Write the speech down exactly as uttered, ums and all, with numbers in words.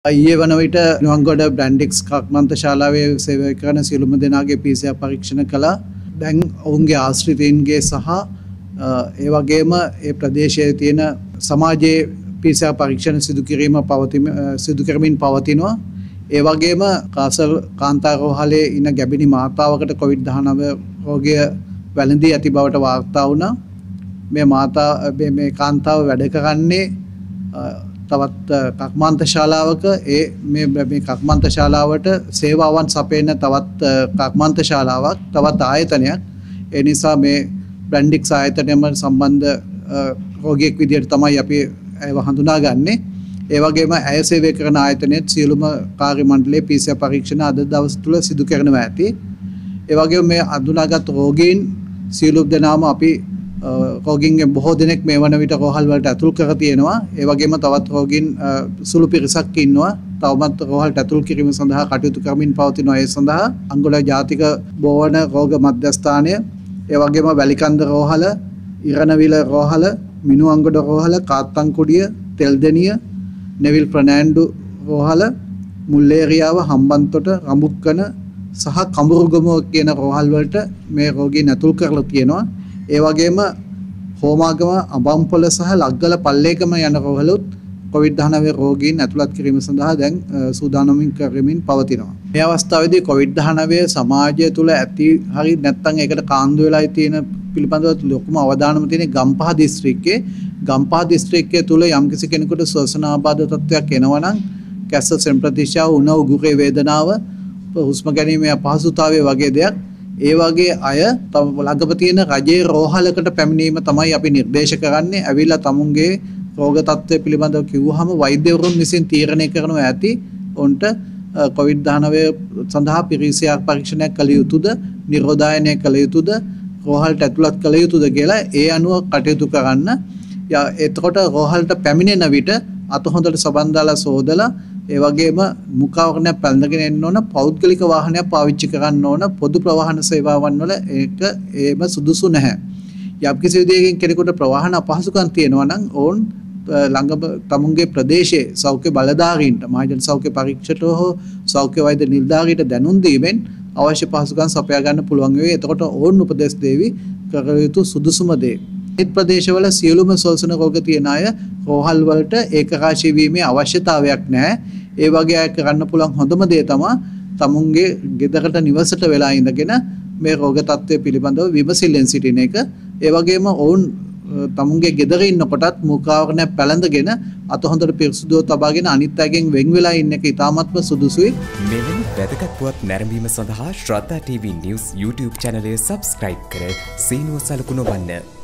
ඊයේ වන විට නුවන්ගොඩ බ්‍රැන්ඩික්ස් කක්මන්ත ශාලාවේ සේවය කරන සියලුම දෙනාගේ පී සී ආර් පරීක්ෂණ කළා. දැන් ඔවුන්ගේ ආශ්‍රිතයින්ගේ සහ ඒ වගේම ඒ ප්‍රදේශයේ තියෙන සමාජයේ පී සී ආර් පරීක්ෂණ සිදු කිරීම පවතින සිදු කරමින් පවතිනවා. ඒ වගේම කාසල් කාන්තා රෝහලේ ඉන්න ගැබිණි මාතාවකට කොවිඩ් දහනව රෝගය වැළඳී ඇති බවට වාර්තා වුණා. මේ මාතා මේ කාන්තාව වැඩ කරන්නේ තවත් කක්මාන්ත ශාලාවක ඒ මේ මේ කක්මාන්ත ශාලාවට සේවාවන් සපයන තවත් කක්මාන්ත ශාලාවක් තවත් ආයතනයක්. ඒ නිසා මේ බ්‍රැන්ඩික්ස් ආයතනයම සම්බන්ධ රෝගියෙක් විදිහට තමයි අපි ඒව හඳුනාගන්නේ. ඒ වගේම ඇය සේවය කරන ආයතනයේ සියලුම කාර්ය මණ්ඩලයේ පී සී ආර් පරීක්ෂණ අද දවස් තුල සිදු කරනවා ඇති. ඒ වගේම මේ හඳුනාගත් රෝගීන් සියලු දෙනාම අපි රෝගීන්ගේ බොහෝ දෙනෙක් මේ වන විට රෝහල් වලට ඇතුල් කර තියෙනවා. ඒ වගේම තවත් රෝගීන් සුළු පිරිසක් ඉන්නවා. තවමත් රෝහලට ඇතුල් කිරීම සඳහා කටයුතු කරමින් පවතිනවා. ඒ සඳහා අංගොඩ ජාතික බෝවන රෝග මධ්‍යස්ථානය, ඒ වගේම වැලිකන්ද රෝහල, ඉරණවිල රෝහල, මිනුඅංගොඩ රෝහල, කාත්තන්කුඩිය, තෙල්දෙනිය, නෙවිල් ප්‍රනාන්ඩු රෝහල, මුල්ලේරියාව, හම්බන්තොට, රඹුක්කන සහ කඹුරුගමුව කියන රෝහල් වලට මේ රෝගීන් ඇතුල් කරලා තියෙනවා. ඒ වගේම හෝමාගම, අබම්පොළ සහ ලග්ගල පල්ලේකම යන රෝහලුත් කොවිඩ් දහනව රෝගීන් ඇතුළත් කිරීම සඳහා දැන් සූදානමින් කරමින් පවතිනවා. මේ අවස්ථාවේදී කොවිඩ් දහනව සමාජය තුළ ඇති හරි නැත්නම් ඒකට කාන්දු වෙලා තියෙන පිළිබඳව ලොකුම අවධානම තියෙන ගම්පහ දිස්ත්‍රික්කයේ ගම්පහ දිස්ත්‍රික්කය තුළ යම්කිසි කෙනෙකුට ශ්වසන ආබාධ තත්ත්වයක් එනවා නම් කැස්ස සෙම්ප්‍රතිශාව, උණ උගුරේ වේදනාව, හුස්ම ගැනීමේ අපහසුතාවය වගේ දෙයක් ඒ වගේ අය ළඟම තියෙන රජයේ රෝහලකට පැමිණීම තමයි අපි නිර්දේශ කරන්නේ. ඇවිල්ලා තමුන්ගේ රෝග තත්ත්වය පිළිබඳව කිව්වහම වෛද්‍යවරුන් විසින් තීරණය කරනවා ඇති උන්ට කොවිඩ් දහනව සඳහා පී සී ආර් පරීක්ෂණයක් කළ යුතුද, නිරෝධායනය කළ යුතුද, රෝහලට ඇතුළත් කළ යුතුද කියලා ඒ අනුව කටයුතු කරන්න. එතකොට රෝහලට පැමිණෙන විට අත හොඳට සබන් දාලා සෝදලා ඒ වගේම මුඛාවරණයක් පැළඳගෙන එන්න ඕන. පෞද්ගලික වාහනයක් පාවිච්චි කරන්න ඕන. පොදු ප්‍රවාහන සේවාවන් වල ඒක ඒම සුදුසු නැහැ. යම්කිසි විදියකින් කෙනෙකුට ප්‍රවාහන අපහසුකම් තියෙනවා නම් ඕන් ළඟ තමුන්ගේ ප්‍රදේශයේ සෞඛ්‍ය බලධාරීන්ට, මහජන සෞඛ්‍ය පරීක්ෂකව හෝ සෞඛ්‍ය වෛද්‍ය නිලධාරීන්ට දැනුම් දීමෙන් අවශ්‍ය පහසුකම් සපයා ගන්න පුළුවන් වෙයි. එතකොට ඕන් උපදෙස් දෙවි කර යුතු සුදුසුම දේ. ඒ ප්‍රදේශවල සියලුම ශ්වසන රෝග තියෙන අය රෝහල් වලට ඒකරාශී වීමේ අවශ්‍යතාවයක් නැහැ. ඒ වගේ අය කරන්න පුළුවන් හොඳම දේ තමයි තමුන්ගේ ගෙදරට නිවසට වෙලා ඉඳගෙන මේ රෝග තත්ත්වය පිළිබඳව විමසිල්ලෙන් සිටින එක. ඒ වගේම ඔවුන් තමුන්ගේ ගෙදර ඉන්නකොටත් මුඛාවරණයක් පැළඳගෙන අත හොඳට පිරිසුදුව තබාගෙන අනිත් අයගෙන් වෙන් වෙලා ඉන්න එක ඉතාමත්ම සුදුසුයි. මෙවැනි වැදගත් පුවත් නැරඹීම සඳහා Shraddha TV news YouTube channel එක subscribe කර සීනුව සලකුණ වන්න.